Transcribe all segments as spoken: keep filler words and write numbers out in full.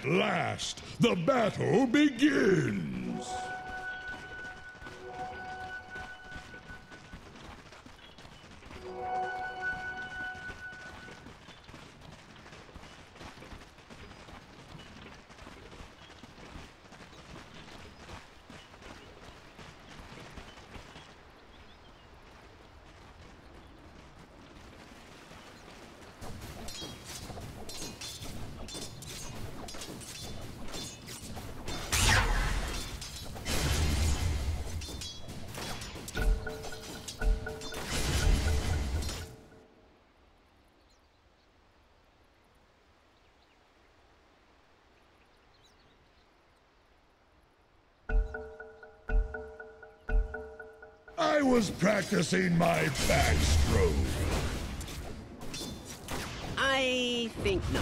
last, the battle begins! I was practicing my backstroke. I think not.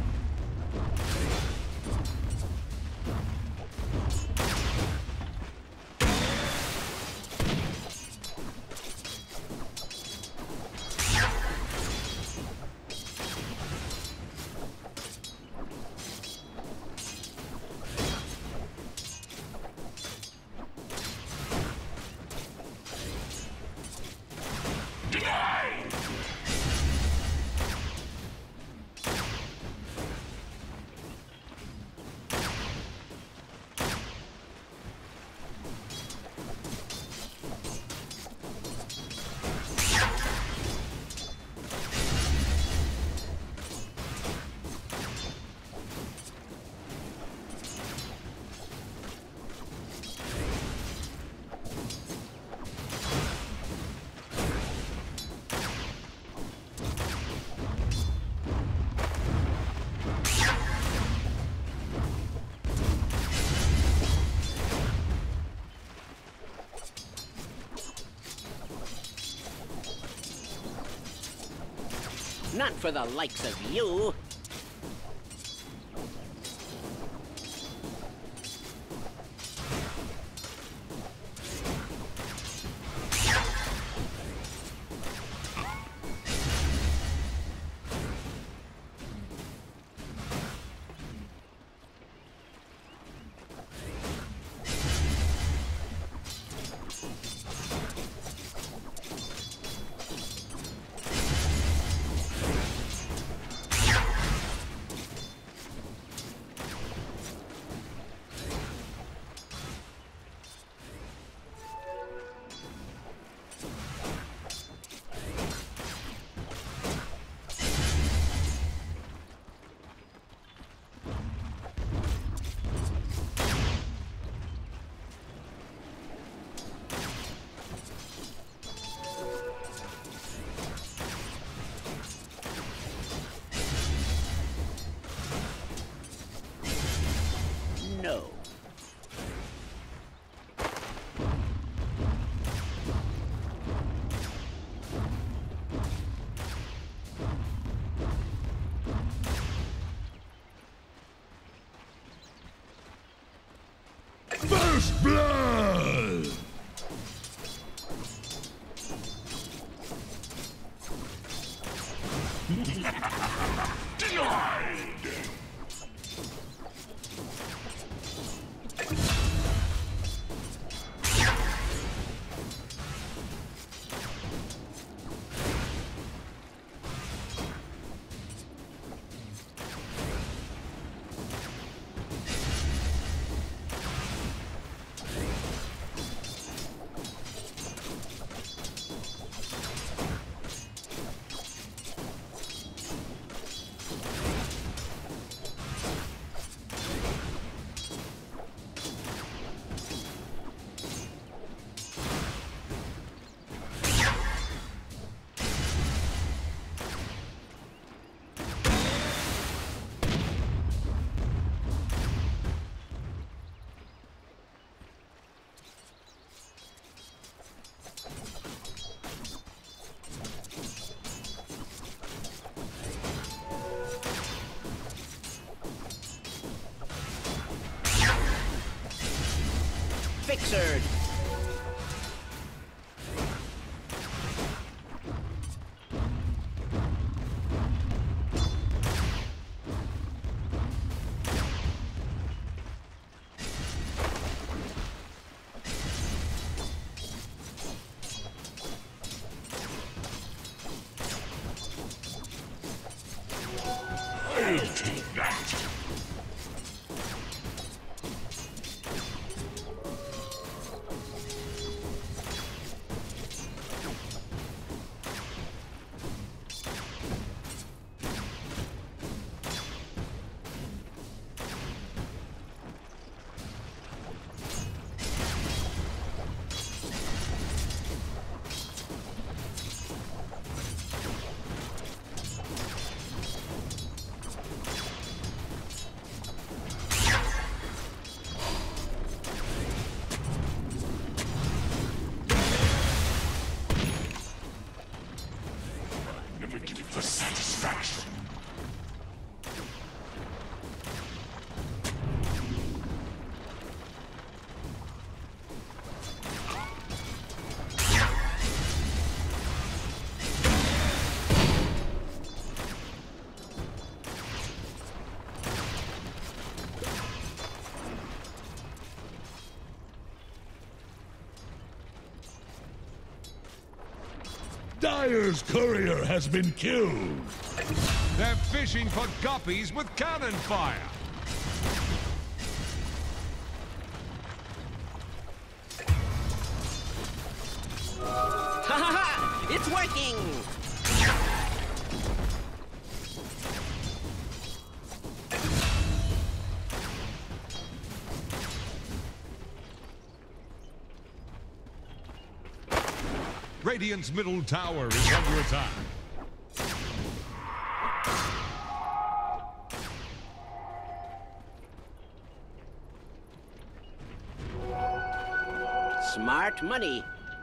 Not for the likes of you. No. First blood! Denied! Fixered. Dire's courier has been killed. They're fishing for guppies with cannon fire. Ha ha ha! It's working! Radiant's middle tower is under attack. Smart money.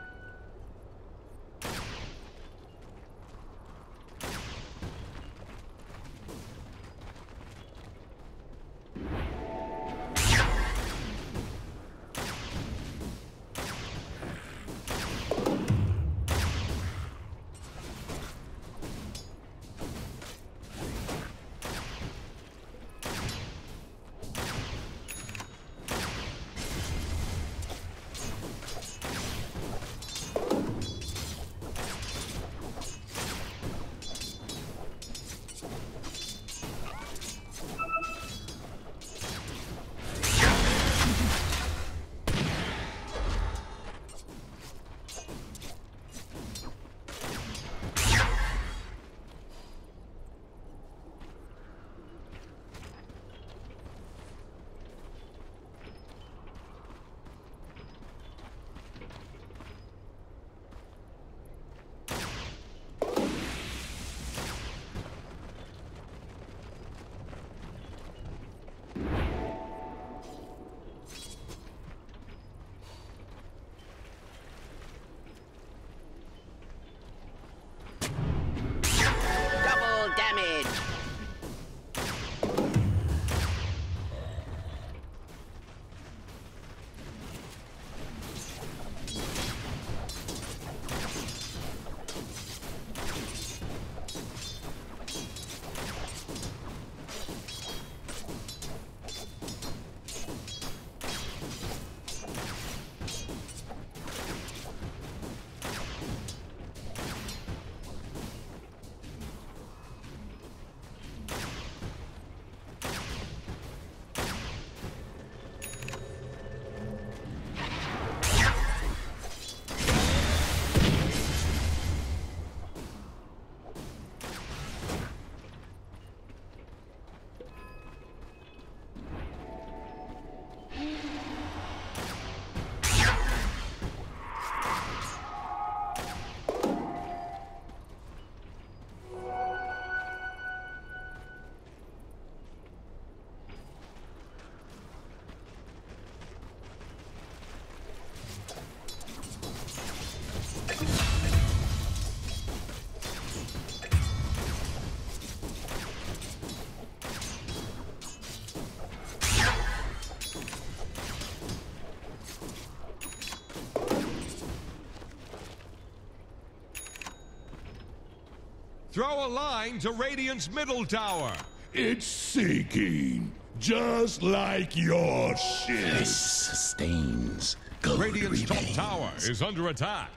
Throw a line to Radiant's middle tower. It's sinking, just like your ship. This sustains. Gold Radiant's top remains. tower is under attack.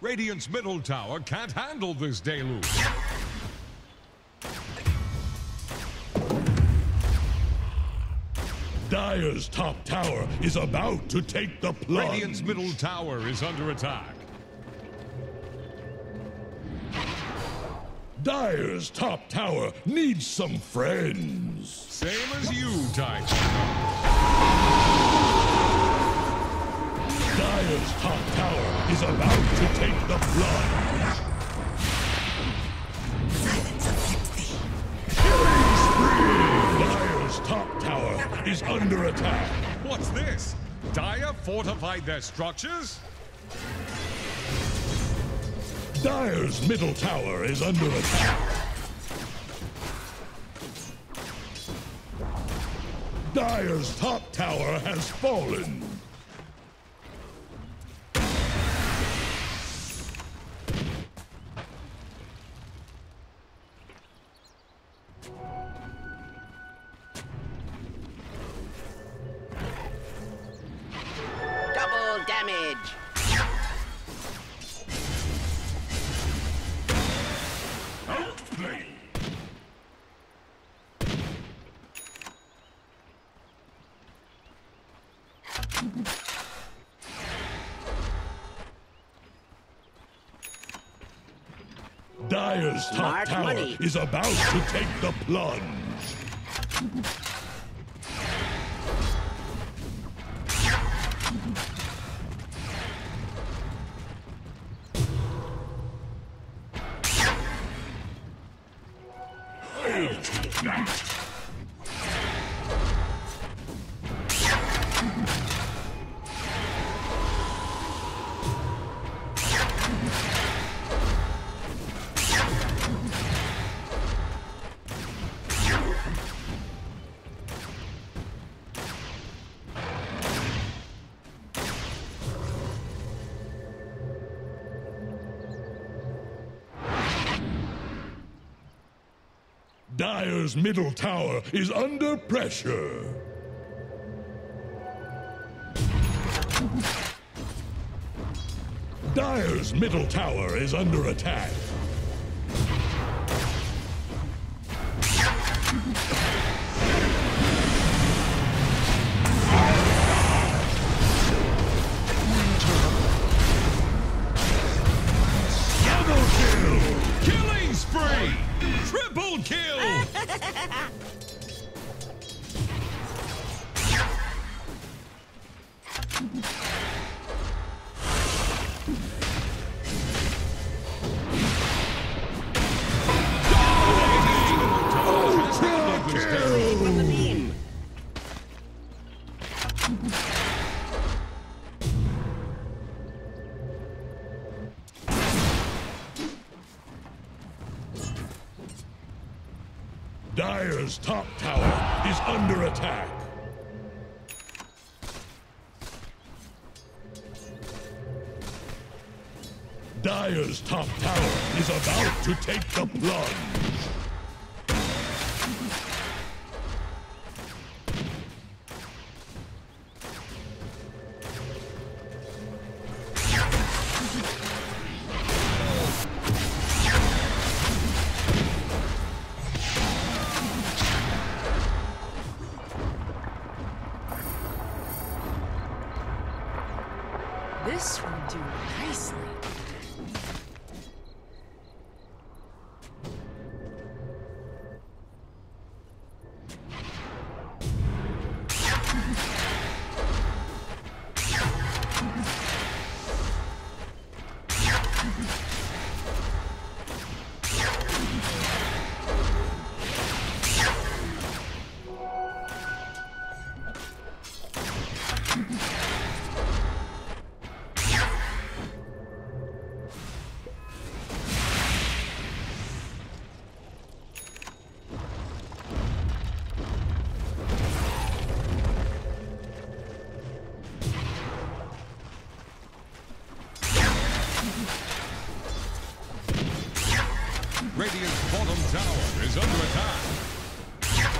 Radiant's middle tower can't handle this deluge. Dire's top tower is about to take the plunge. Radiant's middle tower is under attack. Dire's top tower needs some friends. Same as you, Titan. Dire's top tower is about to take the plunge. Silence afflicts thee. Killing spree! Dire's top tower is under attack. What's this? Dire fortified their structures? Dire's middle tower is under attack. Dire's top tower has fallen. Double damage. Outplay. Dire's top Smart tower money. is about to take the plunge. Dire's middle tower is under pressure. Dire's middle tower is under attack. Double kill! Killing spree! Triple kill! From the beam. Dire's top tower is under attack. Dire's top tower is about to take the plunge. This will do nicely. Radiant's bottom tower is under attack.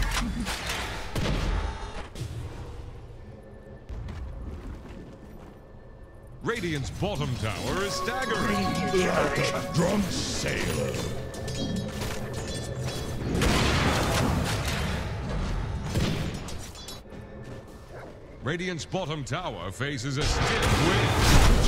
Radiant's bottom tower is staggering. Like a drunk sailor. Radiant's bottom tower faces a stiff wind.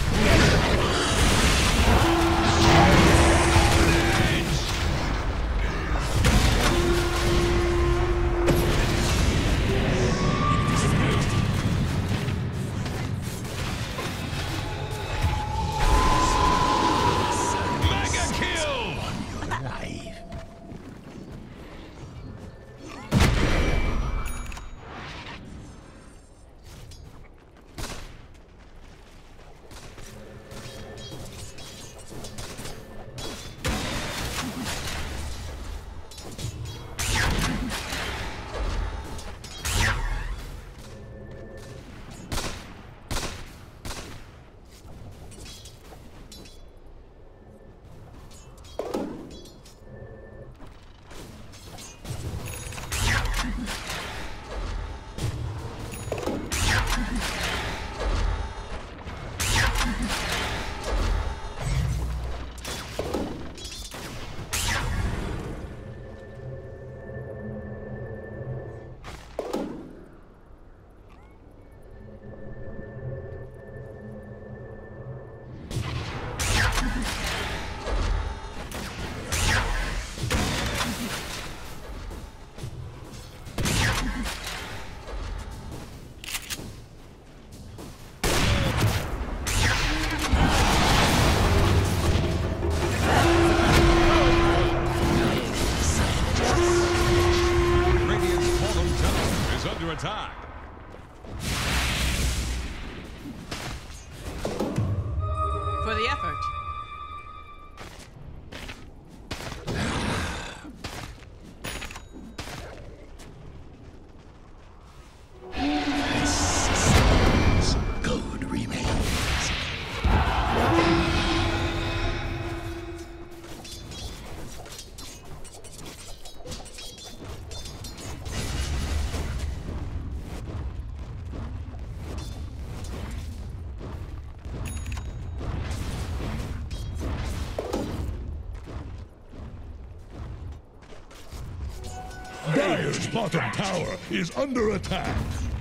Attack. For the effort. Gold remains. Dire's bottom tower is under attack.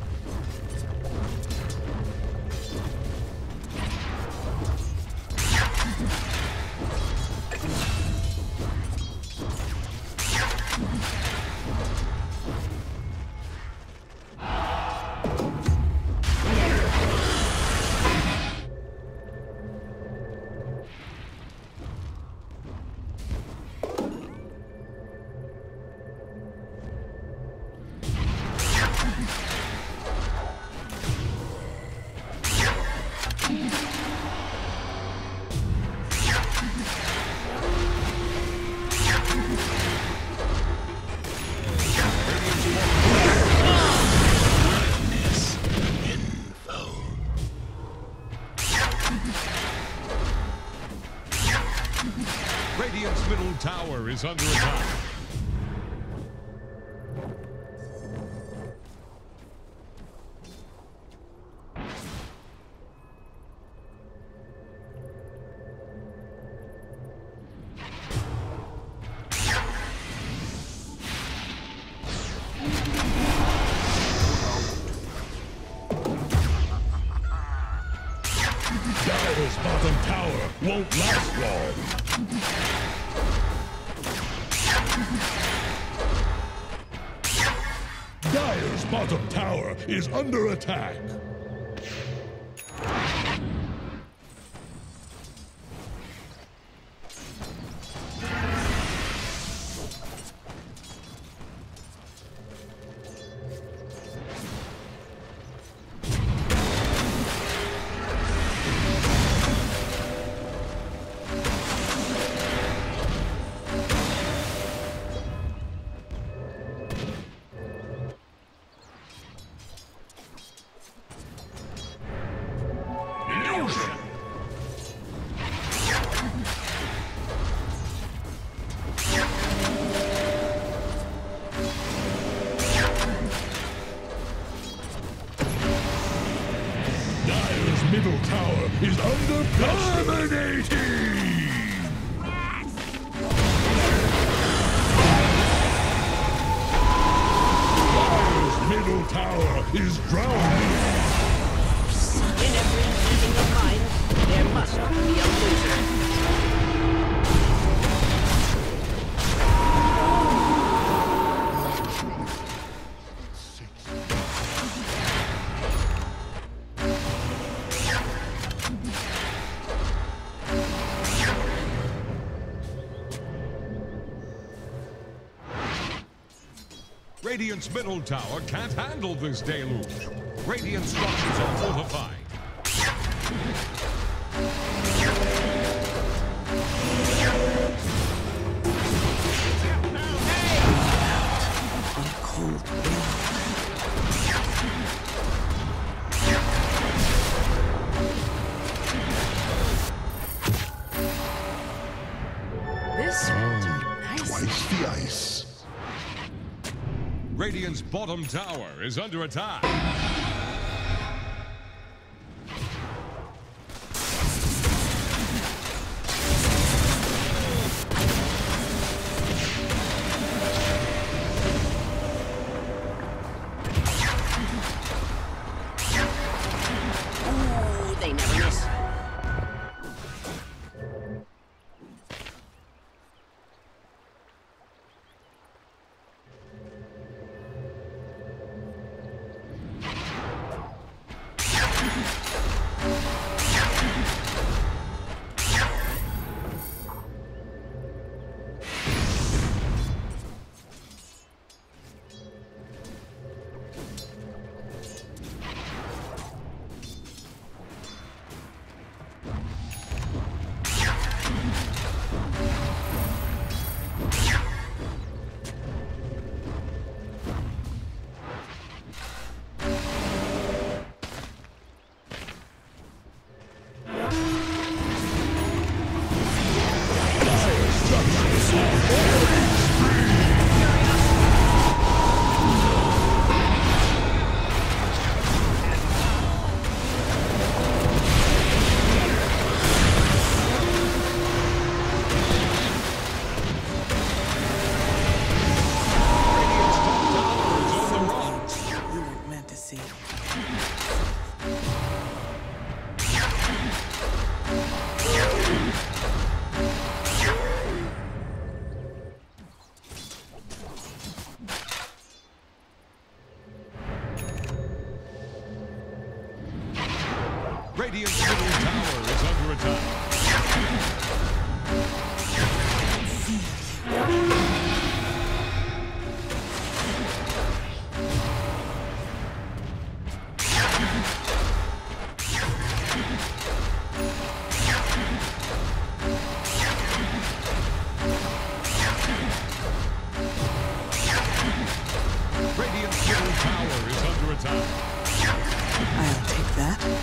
Radiant's middle tower is under attack. Dire's bottom tower won't last long. Dire's bottom tower is under attack. Dire's middle tower is under pressure. Dominating! Dire's middle tower is drowning. In every meeting of mine, there must be a loser. Radiant's middle tower can't handle this deluge. Radiant structures are fortified. This will do nice. Twice the ice. Radiant's bottom tower is under attack. Ooh, they never miss. Radiant's middle tower is under attack. Radiant's middle tower is under attack. I'll take that.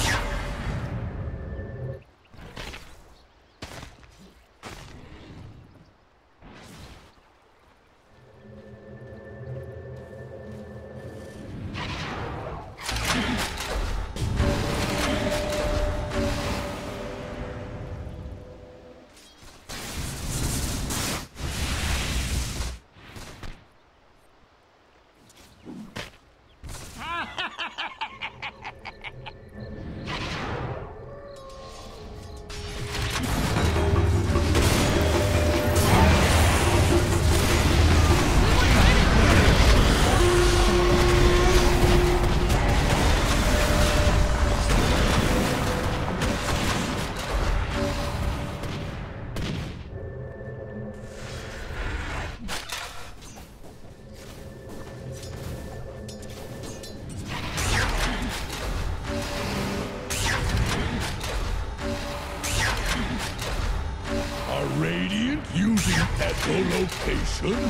Radiant using echolocation?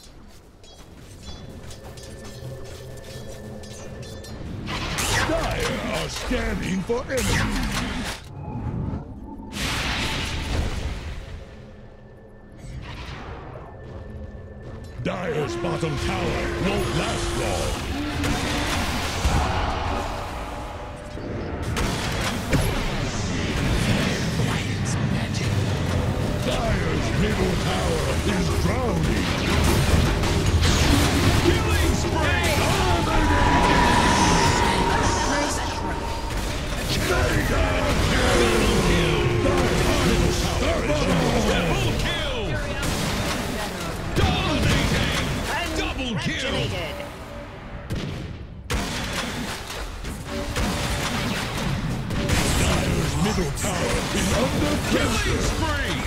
Dire are scanning for enemies. Dire's bottom tower won't last long. Dire's middle tower is drowning. Killing spree! Mega kill! Dire's triple kill! Dominating! Double kill! Activated. Dire's middle tower is under pressure. Killing spree!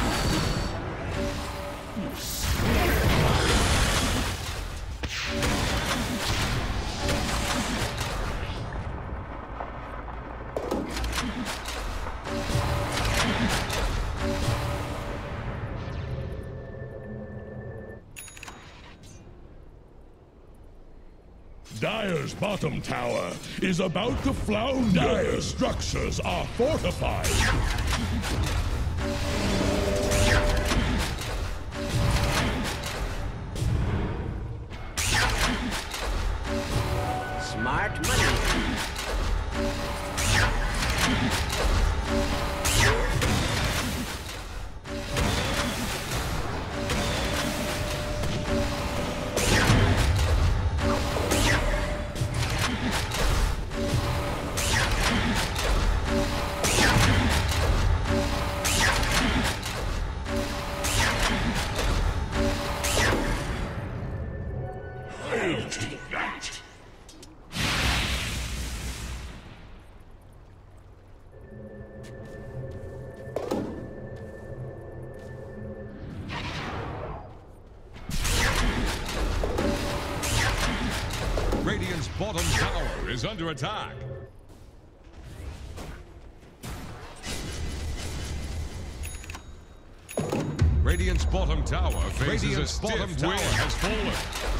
Dire's bottom tower is about to flounder. Dire's structures are fortified. Smart money. I'll take that. Radiant's bottom tower is under attack. Radiant's bottom tower faces Radiant's a stiff bottom tower wind. has fallen.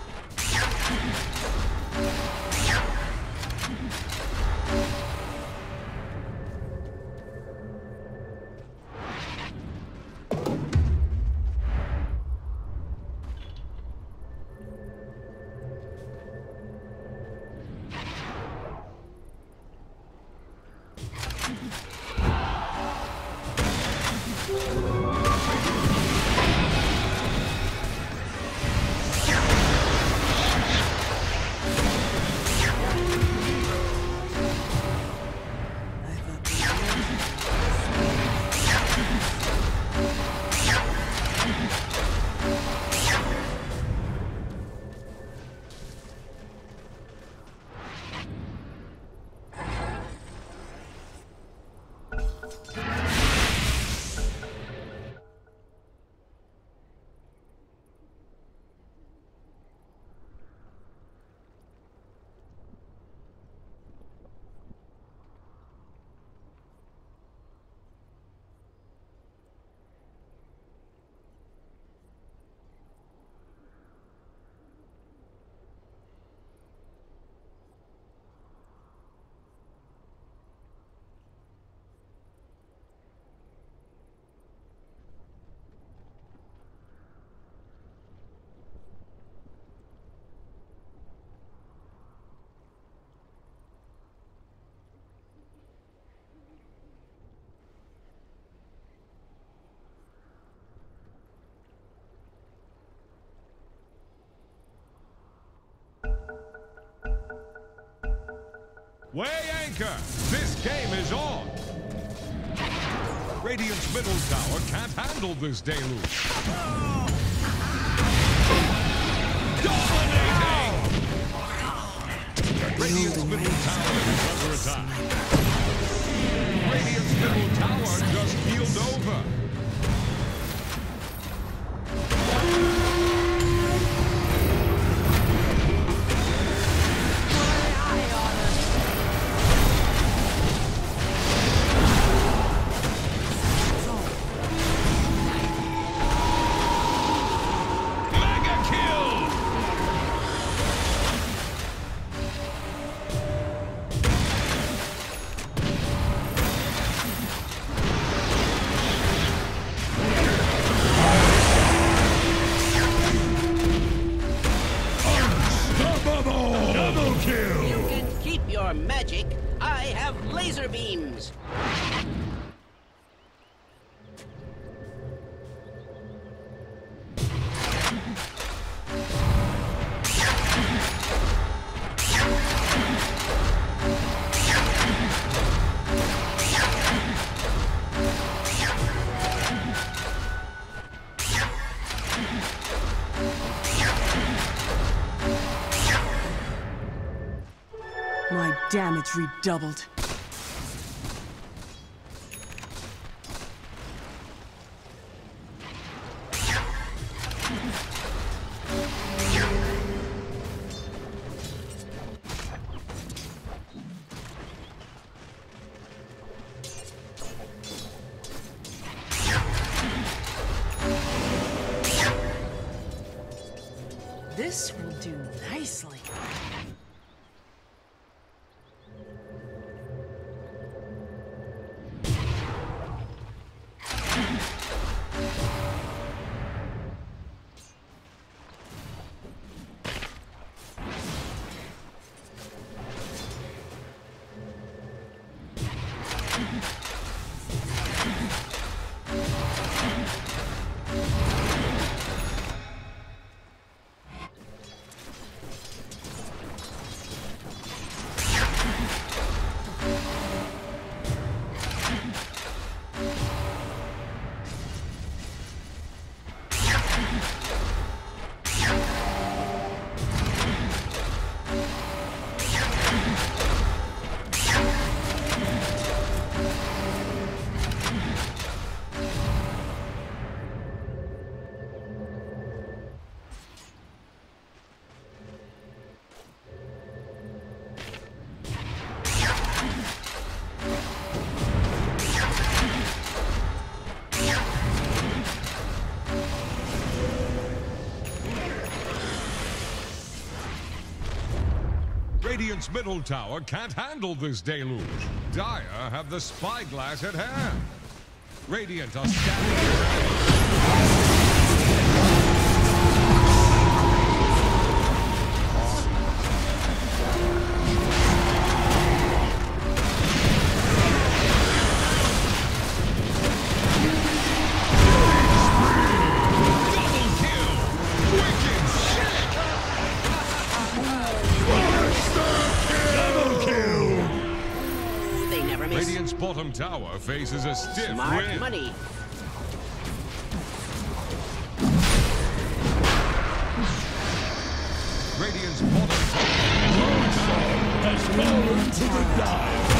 Weigh anchor! This game is on! Radiant's middle tower can't handle this deluge. Dominating! Radiant's middle tower is under attack. Radiant's middle tower just healed over. your magic, I have laser beams. My damage redoubled. This will do nicely. Radiant's middle tower can't handle this deluge. Dire have the spyglass at hand. Radiant are standing. Radiant's bottom tower faces a stiff Smart wind. money. Radiant's bottom tower has fallen to the dive.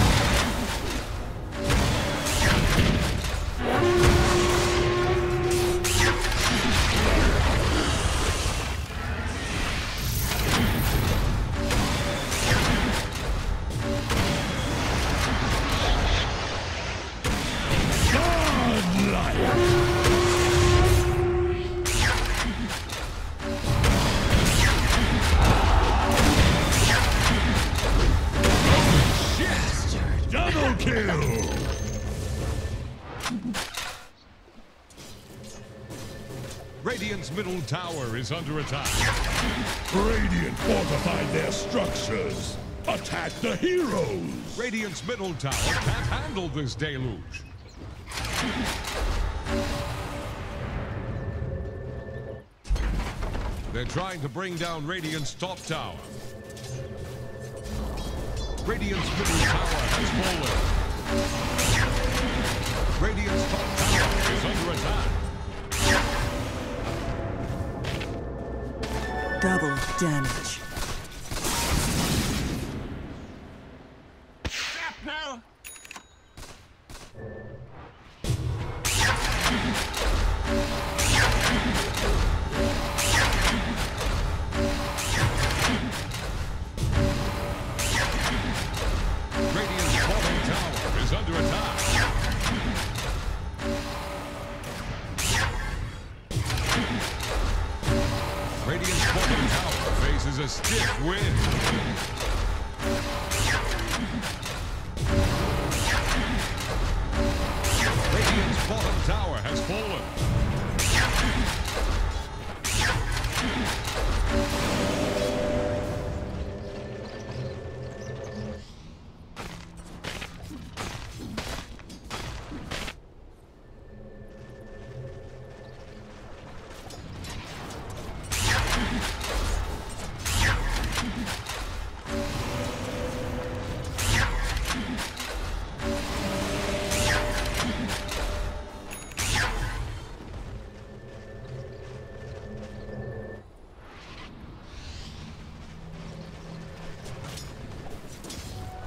Double kill! Radiant's middle tower is under attack. Radiant fortified their structures. Attack the heroes! Radiant's middle tower can't handle this deluge. They're trying to bring down Radiant's top tower. Radiant's middle tower has fallen. Radiant's top tower is under attack. Double damage. Shrapnel! Radiant's bottom tower is under attack. Radiant's bottom tower faces a stiff wind.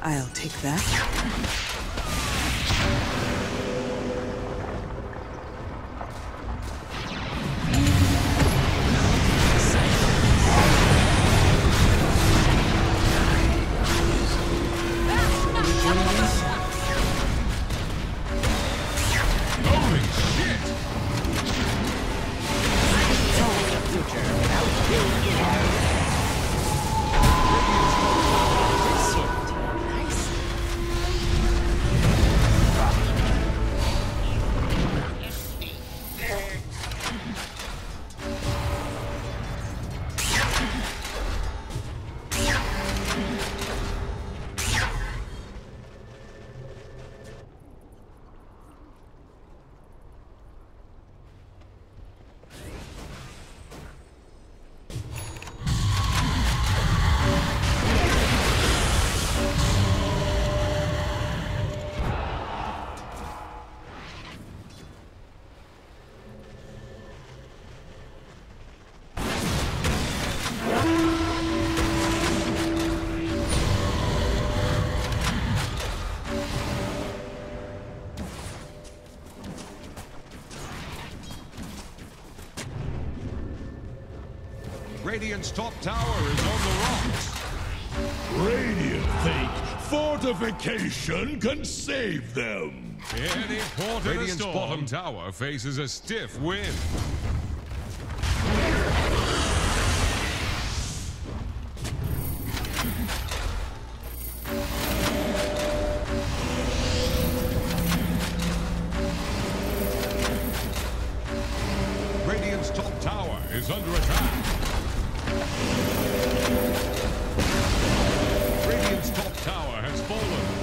I'll take that. Holy shit! Radiant's top tower is on the rocks. Radiant think fortification can save them. Any port in Radiant's bottom tower faces a stiff wind. Radiant's top tower is under attack. Radiant's top tower has fallen.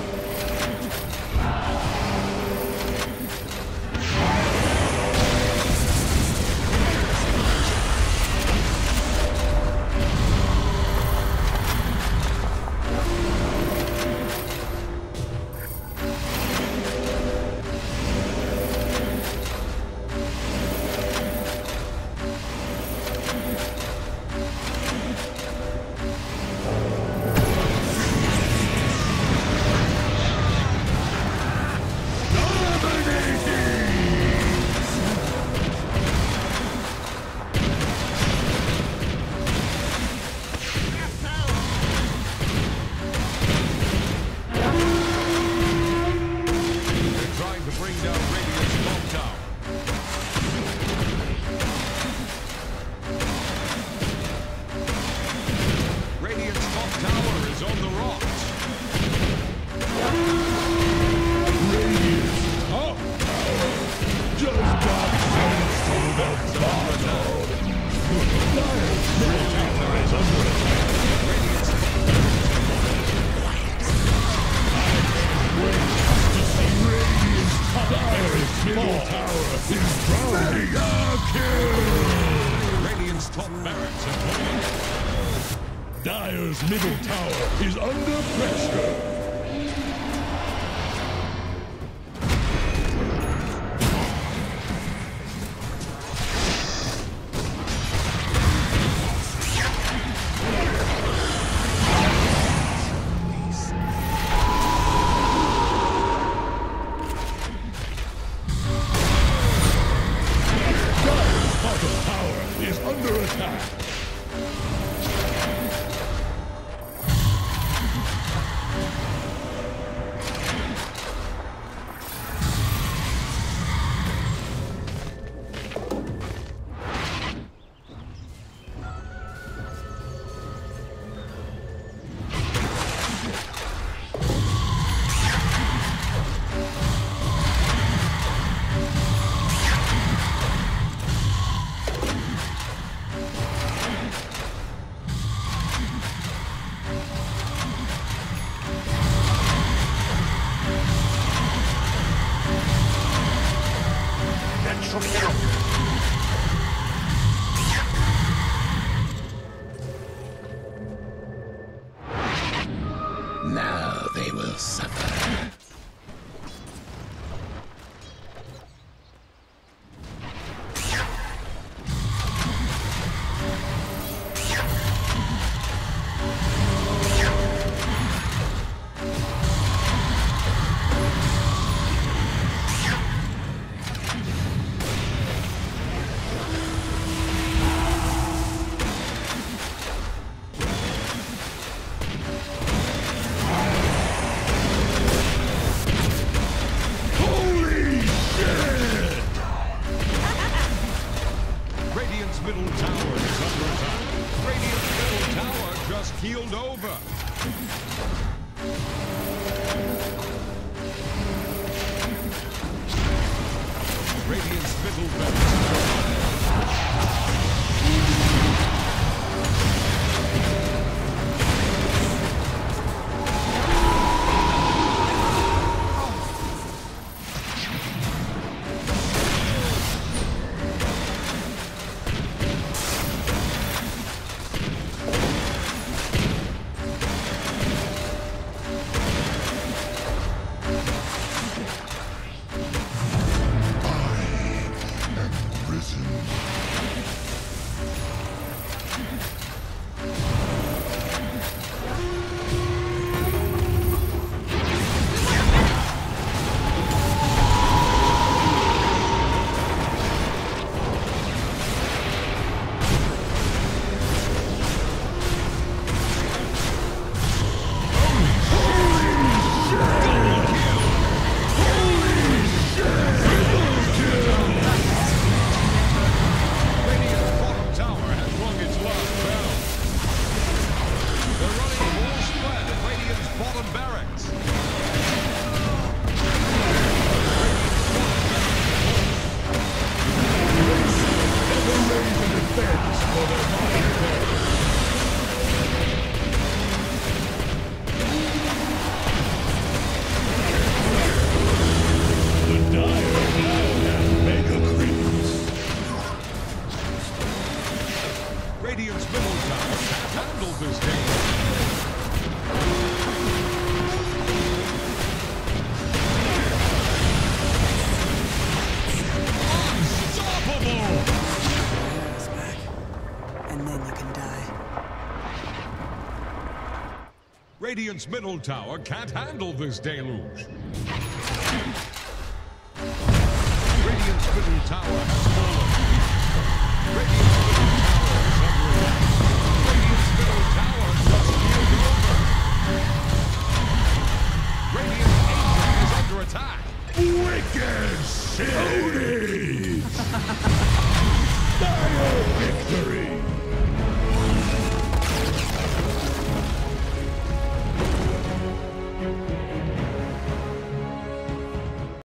Dire's middle tower is under pressure. Dire's bottom tower is under attack. Now they will suffer. effects. Never raise a defense for their mighty foe. The Dire now have mega creeps. Radiant's middle tower can't handle this danger. Unstoppable! It's back. And then you can die. Radiant's middle tower can't handle this deluge. Radiant's middle tower has fallen. Radiant's middle tower is under attack. Radiant's middle tower just killed over. Radiant's ancient is under attack. Wicked cities! Dire victory!